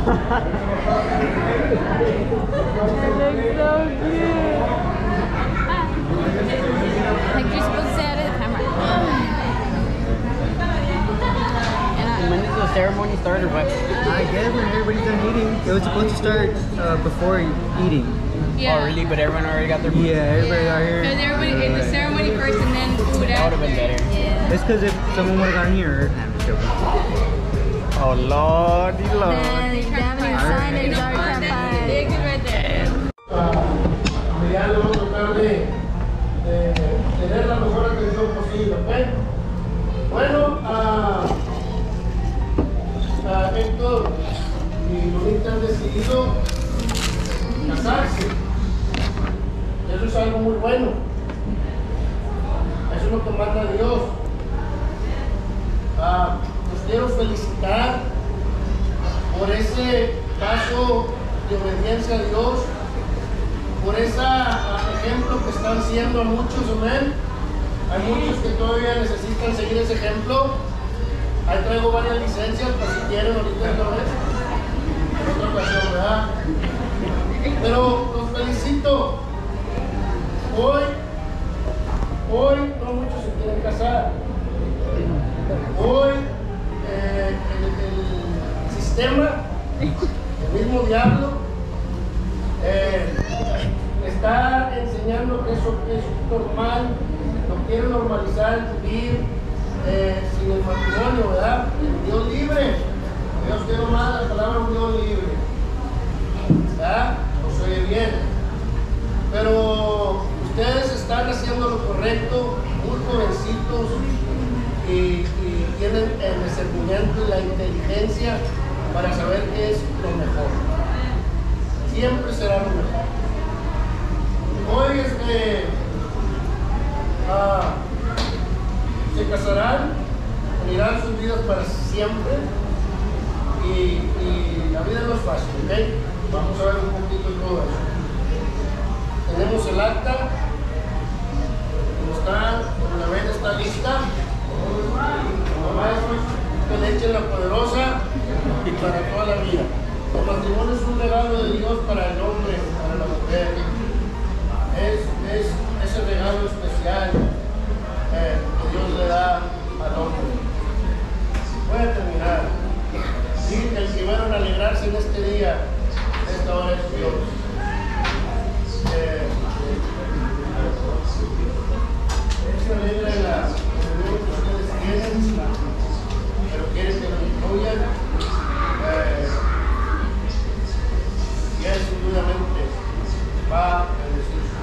Like you're supposed to say out of the camera. When does the ceremony start or what? I guess when everybody's done eating. It was supposed to start before eating. Yeah. Oh, really? But everyone already got their food? Yeah, everybody got here. Because everybody in the ceremony first and then food That would have after. been better. Yeah. It's because if someone would have gotten here, I'm just joking. Oh, lordy lord. Then examining sign and dark Alright. campfire. Big right there. Ya le vamos a tratar de tener la mejor atención posible, ¿ok? Bueno, Héctor y Lunita han decidido casarse. Eso es algo muy bueno. Eso es lo que manda Dios. Los quiero felicitar por ese paso de obediencia a Dios, por ese ejemplo que están siendo a muchos, amén. Hay muchos que todavía necesitan seguir ese ejemplo. Ahí traigo varias licencias, por si quieren ahorita en otra ocasión, ¿verdad? Pero los felicito. Hoy no muchos se quieren casar. Hoy el sistema, el mismo diablo, está enseñando que eso es normal, lo quiere normalizar, vivir sin el matrimonio, ¿verdad? El Dios libre. Dios quiere más la palabra un Dios libre, ¿verdad? No se oye bien. Pero ustedes están haciendo lo correcto, muy jovencitos, y tienen el discernimiento y la inteligencia para saber qué es lo mejor. Siempre será lo mejor. Hoy se casarán, unirán sus vidas para siempre, y la vida no es fácil, ¿ok? Vamos a ver un poquito de todo eso. Tenemos el acta, la vez está lista. Mamá es que le echen la poderosa y para toda la vida. El matrimonio es un regalo de Dios para el hombre, para la mujer. Es ese regalo especial que Dios le da al hombre. Voy a terminar. Sí, el primero en alegrarse en este día, en esta hora es Dios. Se alegra en la unión que ustedes tienen, pero quieren que lo incluyan. Y él seguramente va a bendecir su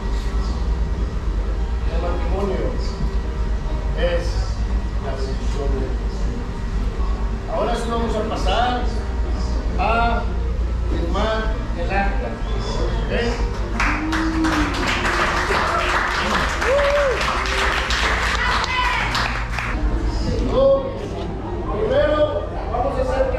vida. El matrimonio es la bendición de Dios. Ahora sí vamos a pasar a firmar el acta. ¿Okay? Primero vamos a hacer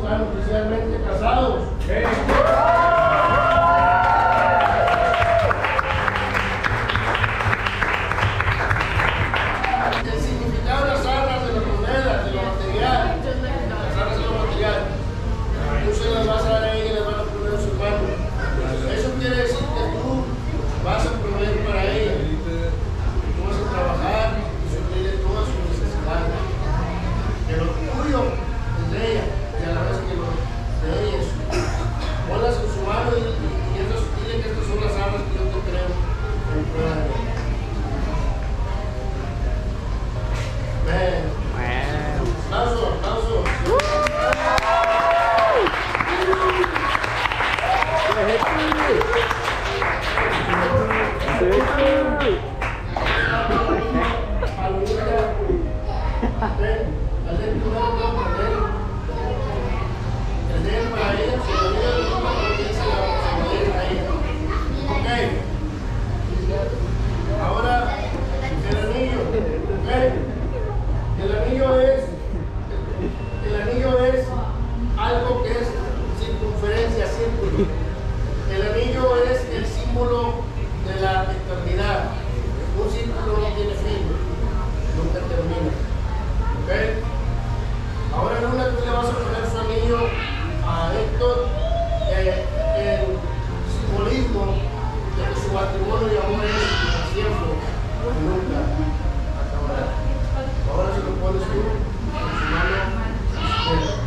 están oficialmente casados. El significado de las arras, de las monedas, de lo material, las arras de lo material, tú se las vas a dar a ella y les van a poner en su mano. Eso quiere decir que tú vas a proveer para ella, tú vas a trabajar y suplir todas sus necesidades. Que lo tuyo es de ella y a la vez que lo de ella es suyo. Ponlas en su mano y dile que estas son las armas que yo te creo en prueba de ella. Aplauso, aplauso. Ahora, el anillo. El anillo es algo que es circunferencia, círculo. El anillo es el símbolo de la eternidad. Un círculo no tiene fin, nunca termina. ¿Okay? Ahora, Luna, tú le vas a poner su anillo a Héctor en simbolismo de que su matrimonio y amor es para siempre, nunca acabará. Ahora se lo pones tú en su mano izquierda.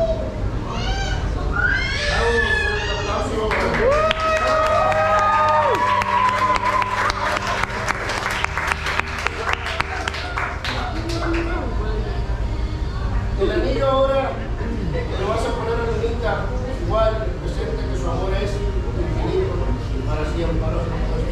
Damos un aplauso. El anillo ahora que le vas a poner a Lunita, igual representa que su amor es infinito para siempre.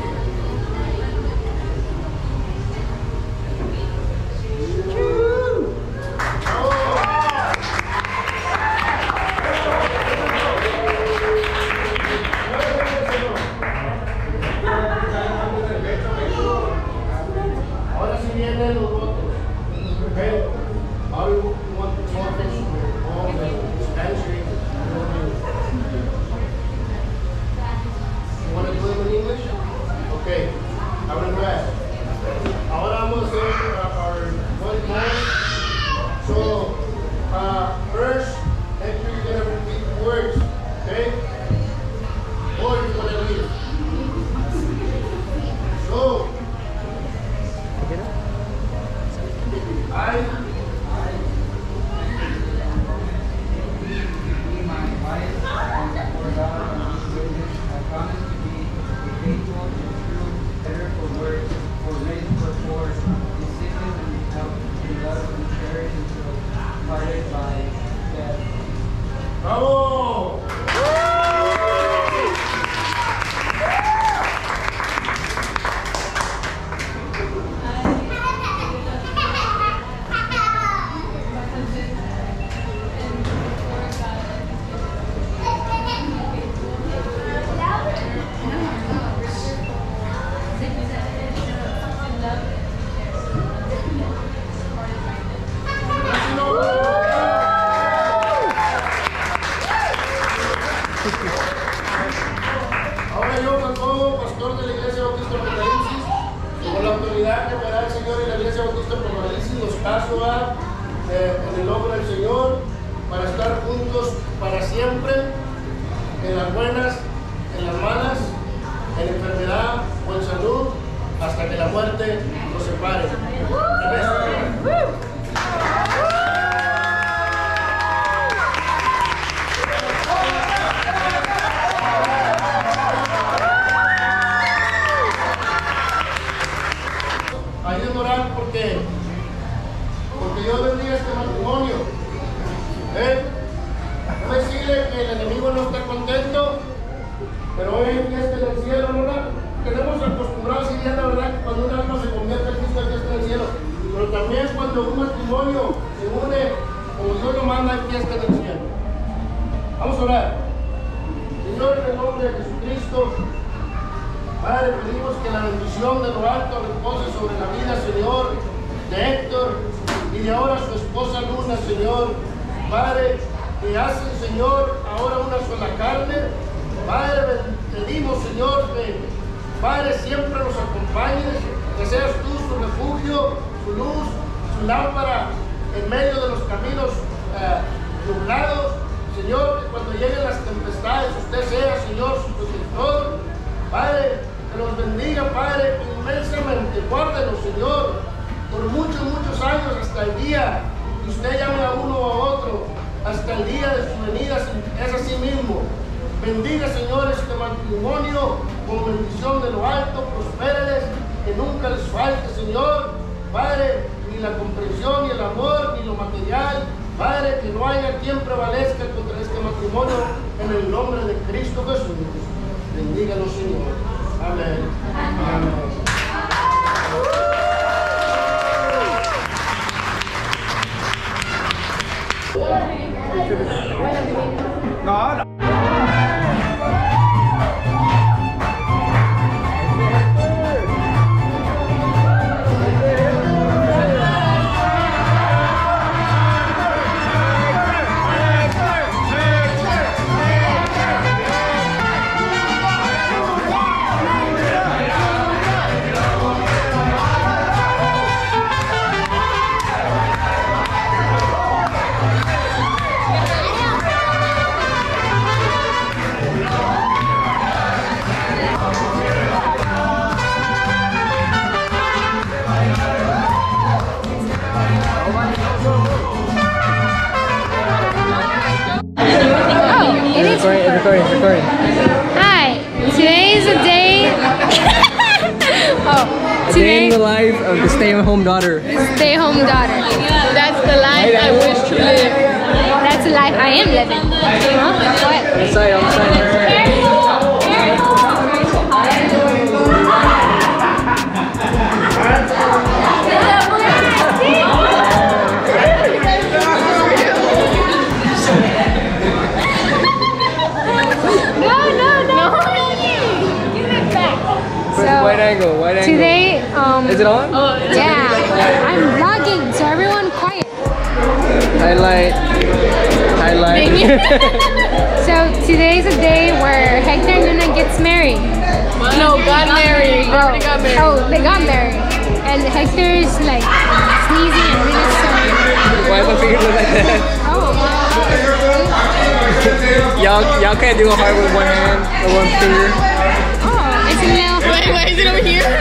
Ahora sí vienen los votos. Okay. Ahora want to focus on the Spanish. You want to do it in English? Okay. I will go ahead. Ahora vamos a hacer our one more. So, first, Hector, you're going to repeat the words. Okay? Or you're going to read. So, I ¡Bravo! Ahora yo, como pastor de la Iglesia Bautista Apocalipsis, con la autoridad que me da el Señor y la Iglesia Bautista Apocalipsis, los paso en el nombre del Señor para estar juntos para siempre, en las buenas, en las malas, en enfermedad o en salud, hasta que la muerte nos separe. Ayúdenme a orar porque Dios bendiga este matrimonio. No decirle que el enemigo no está contento, pero hoy hay fiesta en el cielo, ¿no? Tenemos acostumbrados y bien la verdad que cuando un alma se convierte en Cristo hay fiesta en el cielo, pero también cuando un matrimonio se une como Dios lo manda hay fiesta en el cielo. Vamos a orar. Señor, en el nombre de Jesucristo, Padre, pedimos que la bendición de lo alto repose sobre la vida, Señor, de Héctor y de ahora su esposa Luna, Señor. Padre, que hacen, Señor, ahora una sola carne. Padre, pedimos, Señor, que Padre siempre nos acompañes, que seas tú su refugio, su luz, su lámpara en medio de los caminos nublados. Señor, que cuando lleguen las tempestades, usted sea, Señor, su protector. Padre, que nos bendiga, Padre, inmensamente. Guárdenos, Señor, por muchos, muchos años, hasta el día que usted llame a uno o a otro, hasta el día de su venida, es así mismo. Bendiga, Señor, este matrimonio con bendición de lo alto, prospéreles, que nunca les falte, Señor. Padre, ni la comprensión, ni el amor, ni lo material. Padre, que no haya quien prevalezca contra este matrimonio, en el nombre de Cristo Jesús. Bendígalo, Señor. Amén. Amén. God. Recording. Hi, today is a day. Day in the life of the stay-at-home daughter. Stay-home daughter. That's the life I wish to live. That's the life I am living. Huh? What? Outside. Wide angle. Today, is it on? yeah, I'm vlogging, so everyone quiet. Highlight. So today's a day where Hector and Luna gets married. No, got married. Already got married. Oh, they got married. And Hector is like sneezing and Luna's sorry. Why does my finger look like that? Oh, Y'all can't do a heart with one hand or one finger. oh, it's a little heart. Wait, is it over here?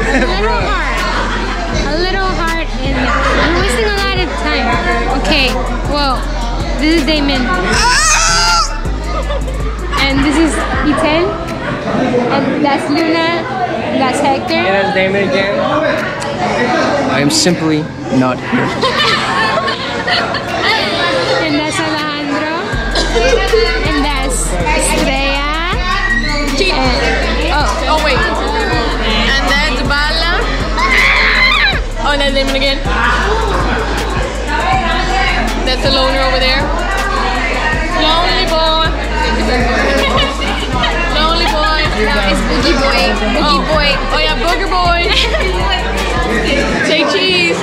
A little heart in there. I'm wasting a lot of time. Okay, well, this is Damon. And this is Iten. And that's Luna. That's Hector. And that's Damon again. I am simply not here. And that's Alejandro. And that's Estrella. And, Oh, wait. And that's Bala. Oh, and that's Damon again. That's the loner over there. Lonely boy. Lonely boy. no, it's Boogie Boy. Boogie Boy. Oh yeah, Booger Boy. Take cheese.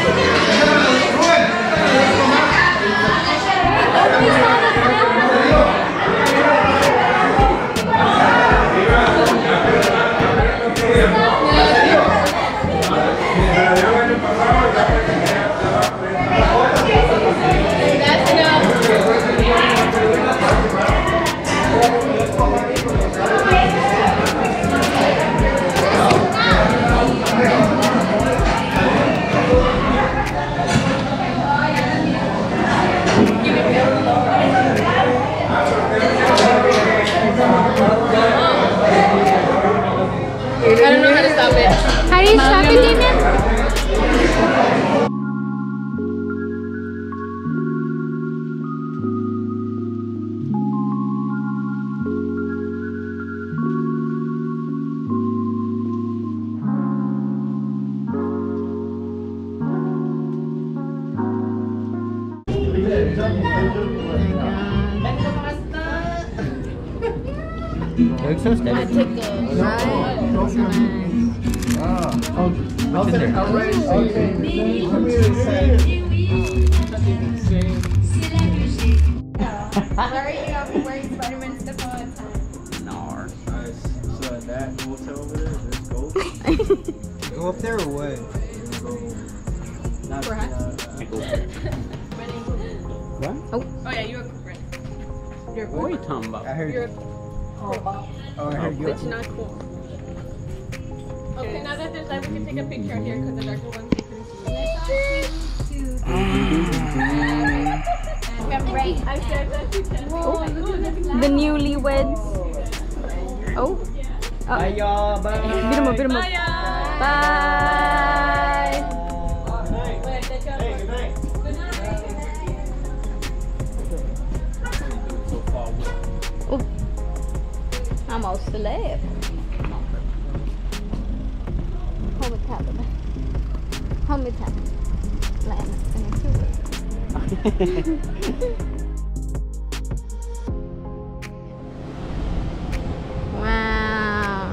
That's enough. I don't know how to stop it. How do you stop it, Damon? It looks so steady. I took a What's in there? Wearing Spider-Man stuff all the time. Nar. Nice. So at that hotel over there, there's gold. Go up there or what? What? Oh yeah, you're a cool. You're What are you talking about? I heard. You're Oh, I heard you. it's not cool. Okay, now that there's light, we can take a picture here because the darker ones we can see. I'm sure that you can. The newlyweds. Oh. Bye, y'all. Bye. Beat 'em up, beat 'em up. Bye. Bye. Oh. I'm all celeb. Hold me tight, baby. Hold me tight. Wow.